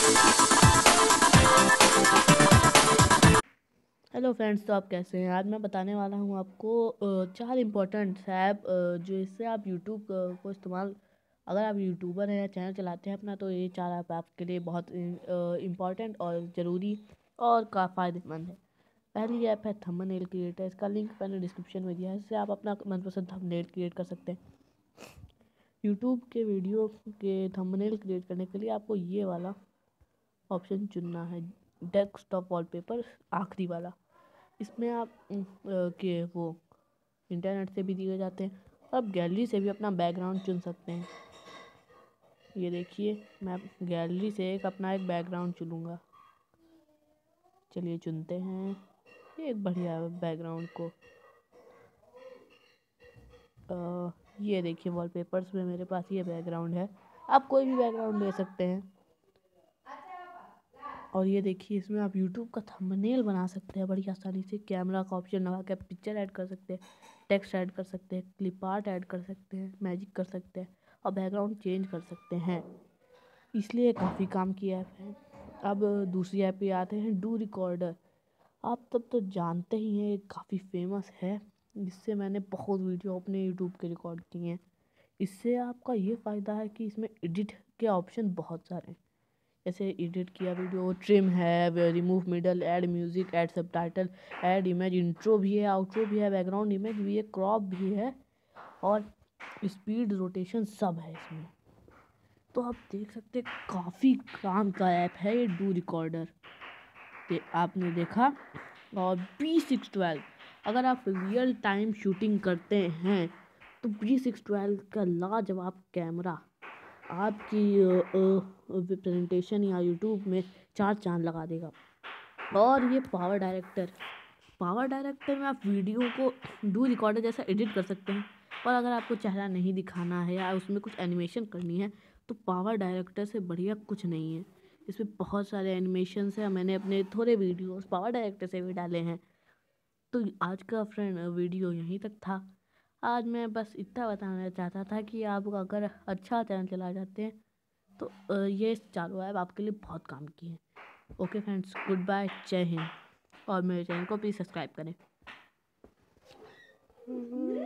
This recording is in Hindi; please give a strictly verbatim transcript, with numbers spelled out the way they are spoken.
हेलो फ्रेंड्स, तो आप कैसे हैं। आज मैं बताने वाला हूं आपको अ, चार इम्पोर्टेंट ऐप जो इससे आप यूट्यूब को इस्तेमाल, अगर आप यूट्यूबर हैं या चैनल चलाते हैं अपना, तो ये चार ऐप आपके लिए बहुत इम्पोर्टेंट और ज़रूरी और का फ़ायदेमंद है। पहली ऐप है थंबनेल क्रिएटर। इसका लिंक मैंने डिस्क्रिप्शन में दिया है। इससे आप अपना मनपसंद थंबनेल क्रिएट कर सकते हैं। यूट्यूब के वीडियो के थंबनेल क्रिएट करने के लिए आपको ये वाला ऑप्शन चुनना है, डेस्कटॉप वॉलपेपर, आखिरी वाला। इसमें आप अ, के वो इंटरनेट से भी दिए जाते हैं। आप गैलरी से भी अपना बैकग्राउंड चुन सकते हैं। ये देखिए, मैं गैलरी से एक अपना एक बैकग्राउंड चुनूँगा। चलिए चुनते हैं ये एक बढ़िया बैकग्राउंड को। आ, ये देखिए, वॉलपेपर्स में मेरे पास ये बैकग्राउंड है। आप कोई भी बैकग्राउंड ले सकते हैं। और ये देखिए, इसमें आप यूट्यूब का थंबनेल बना सकते हैं बड़ी आसानी से। कैमरा का ऑप्शन लगा के पिक्चर ऐड कर सकते हैं, टेक्स्ट ऐड कर सकते हैं, क्लिप आर्ट ऐड कर सकते हैं, मैजिक कर सकते हैं और बैकग्राउंड चेंज कर सकते हैं। इसलिए काफ़ी काम की ऐप है। अब दूसरी ऐप पे आते हैं, डू रिकॉर्डर। आप तब तो जानते ही हैं, ये काफ़ी फेमस है। इससे मैंने बहुत वीडियो अपने यूट्यूब के रिकॉर्ड किए हैं। इससे आपका ये फ़ायदा है कि इसमें एडिट के ऑप्शन बहुत सारे हैं। जैसे एडिट किया वीडियो, ट्रिम है, remove middle, add music, add subtitle, add image, intro भी है, आउट्रो भी है, बैकग्राउंड इमेज भी है, क्रॉप भी है और स्पीड रोटेशन सब है इसमें। तो आप देख सकते हैं, काफ़ी काम का ऐप है ये डू रिकॉर्डर। ये आपने देखा। और बी सिक्स ट्वेल्व, अगर आप रियल टाइम शूटिंग करते हैं तो बी सिक्स ट्वेल्व का लाजवाब कैमरा आपकी प्रेजेंटेशन या यूट्यूब में चार चांद लगा देगा। और ये पावर डायरेक्टर, पावर डायरेक्टर में आप वीडियो को डू रिकॉर्डर जैसा एडिट कर सकते हैं। और अगर आपको चेहरा नहीं दिखाना है या उसमें कुछ एनिमेशन करनी है, तो पावर डायरेक्टर से बढ़िया कुछ नहीं है। इसमें बहुत सारे एनिमेशन है, मैंने अपने थोड़े वीडियोस पावर डायरेक्टर से भी डाले हैं। तो आज का फ्रेंड वीडियो यहीं तक था। आज मैं बस इतना बताना चाहता था कि आप अगर अच्छा चैनल चला जाते हैं तो अ, ये चारों ऐप आपके लिए बहुत काम की है। ओके फ्रेंड्स, गुड बाय, जय हिंद। और मेरे चैनल को प्लीज़ सब्सक्राइब करें।